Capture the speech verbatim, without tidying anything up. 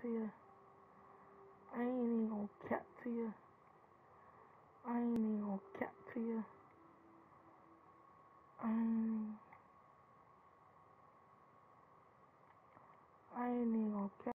to you. I ain't even gonna cap to you. I ain't even gonna cap to you. Um, I ain't even gonna cap.